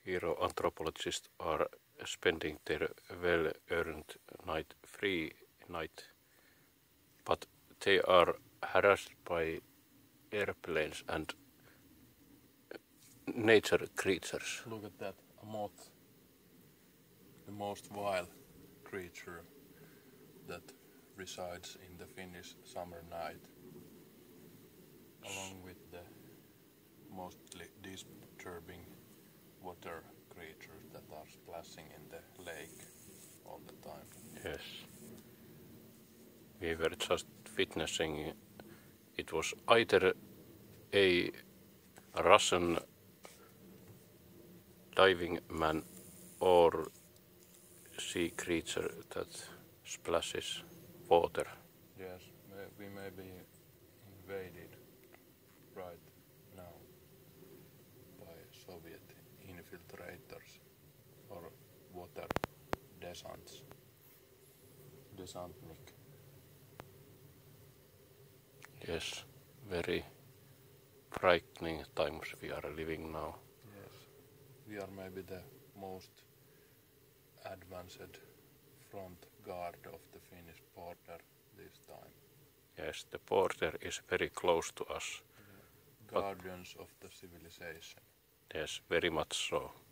hero anthropologists are spending their well-earned free night, but they are harassed by airplanes and nature creatures. Look at that, a moth. The most vile creature that resides in the Finnish summer night, along with the mostly disturbing water creatures that are splashing in the lake all the time. Yes. We were just witnessing, it was either a Russian diving man or sea creature that splashes water. Yes, we may be invaded right now by Soviet infiltrators or water desantnik. Yes, very frightening times we are living now. Yes, we are maybe the most advanced front guard of the Finnish border this time. Yes, the border is very close to us. Guardians of the civilization. Yes, very much so.